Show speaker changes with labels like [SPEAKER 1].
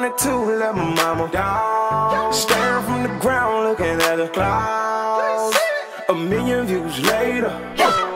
[SPEAKER 1] 22, let my mama down. Staring from the ground, looking at the clouds. A million views later.